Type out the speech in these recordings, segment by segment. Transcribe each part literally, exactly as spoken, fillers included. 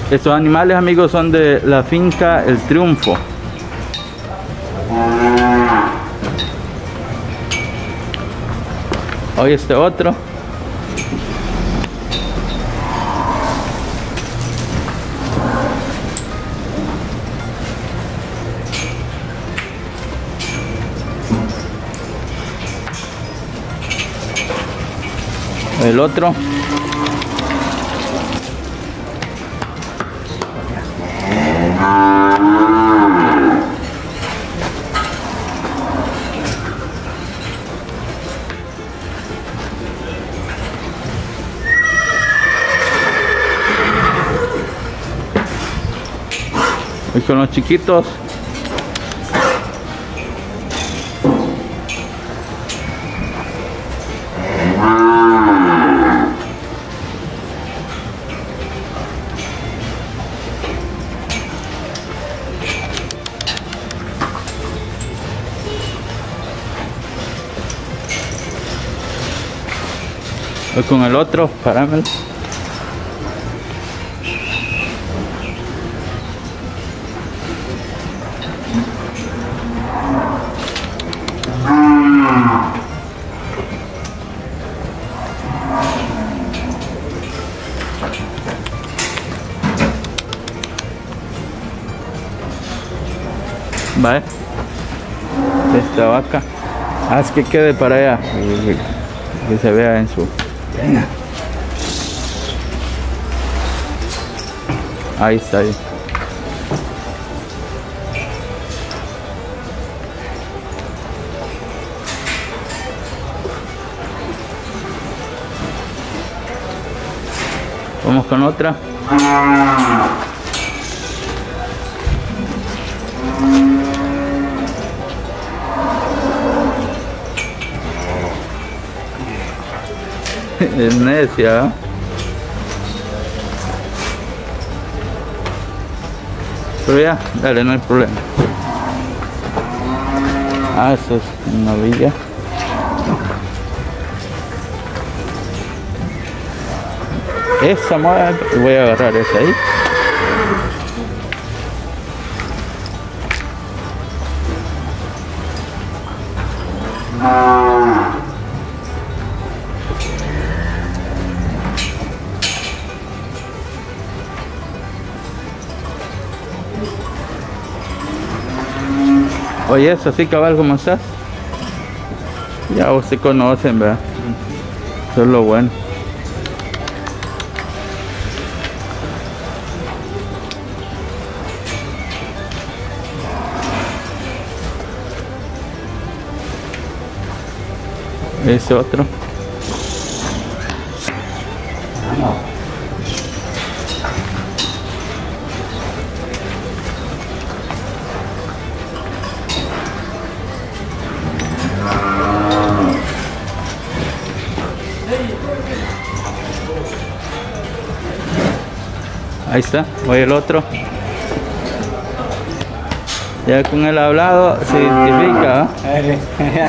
Estos animales, amigos, son de la finca El Triunfo. Hoy este otro. El otro. Y con los chiquitos. Voy con el otro, parámelo. Vale, esta vaca, haz que quede para allá, que se vea en su... Venga. Ahí está, ahí. Vamos con otra. Es necia, ¿eh? Pero ya, dale, no hay problema. Ah, eso es una villa. Esa madre, voy a agarrar esa ahí. Oye, eso sí, cabal, ¿cómo estás? Ya vos se conocen, ¿verdad? Eso es lo bueno. Ese otro. Ahí está, voy el otro. Ya con el hablado se identifica, ¿eh?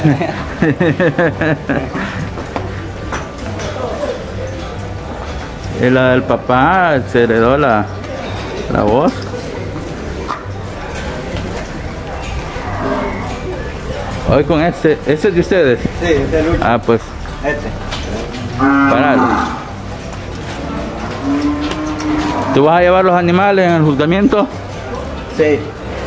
Y la del papá se heredó la, la voz. Hoy con este, ¿este es de ustedes? Sí, este es el último. Ah, pues. Este. Paralo. ¿Tú vas a llevar los animales en el juzgamiento? Sí.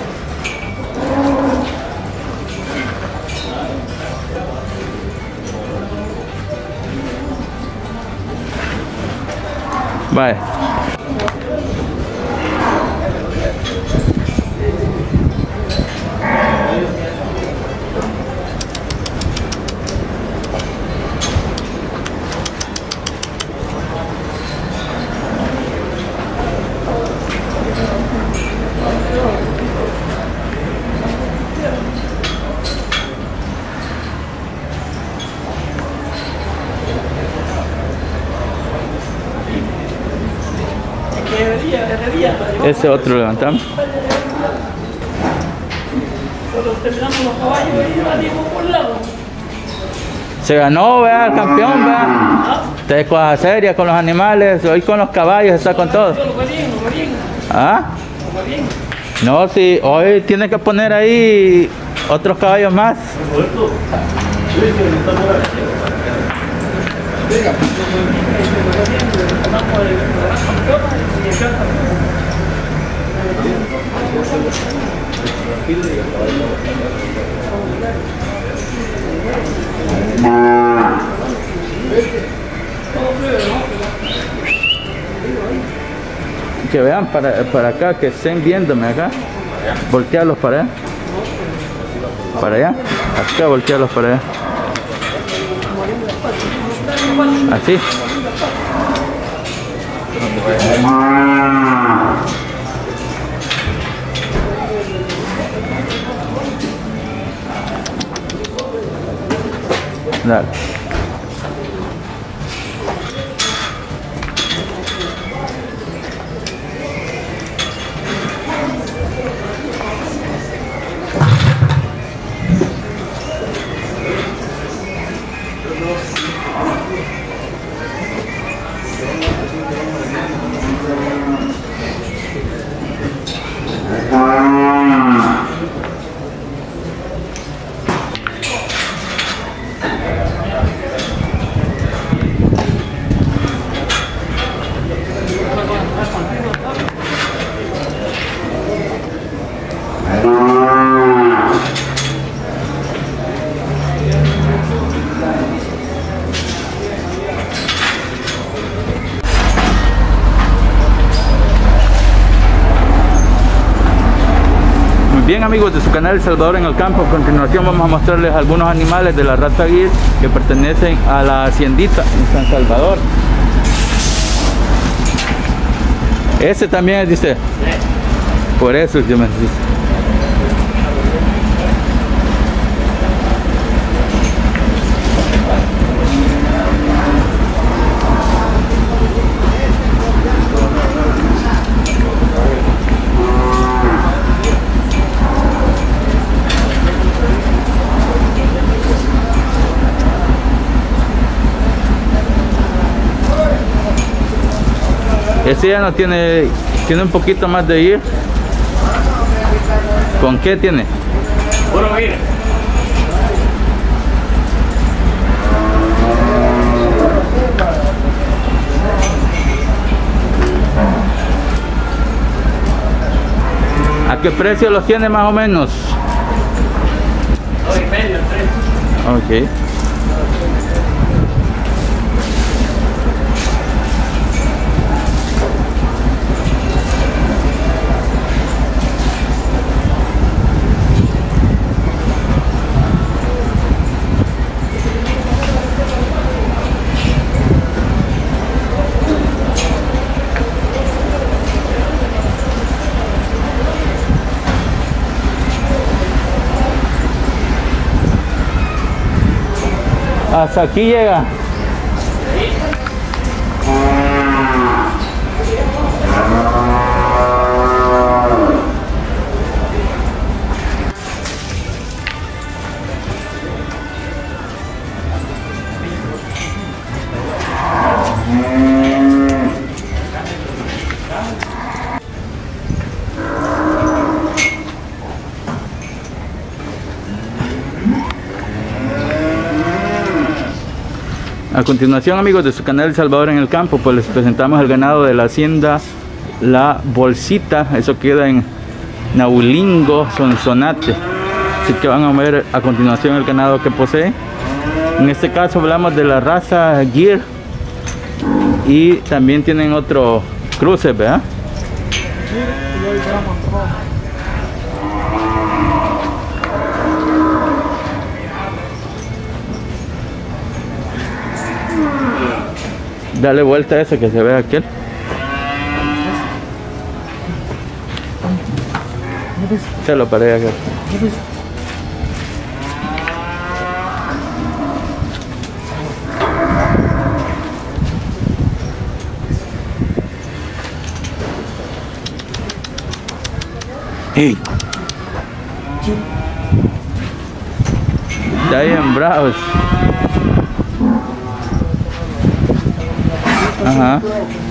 Vale. Ese otro levantamos. Se ganó, vea, el campeón, vea. Usted es cosa seria con los animales, hoy con los caballos, está con todo. ¿Ah? No, si hoy tiene que poner ahí otros caballos más. Que vean para, para acá, que estén viéndome acá. Voltearlos para allá. Para allá. Acá voltearlos para allá. Así. Dale. Bien, amigos de su canal El Salvador en el Campo, a continuación vamos a mostrarles algunos animales de la raza Gyr que pertenecen a la haciendita en San Salvador. Ese también es, dice. Por eso yo me dice. Ese ya no tiene, tiene un poquito más de ir. ¿Con qué tiene? Puro ir. ¿A qué precio los tiene más o menos? Dos y medio, tres. Ok. Hasta aquí llega. A continuación, amigos de su canal El Salvador en el Campo, pues les presentamos el ganado de la hacienda La Bolsita. Eso queda en Naulingo, Sonsonate. Así que van a ver a continuación el ganado que posee. En este caso hablamos de la raza Gyr y también tienen otro cruce, ¿verdad? Dale vuelta a ese que se ve aquel. Se lo paré acá. Hey. Está bien bravos. Ajá.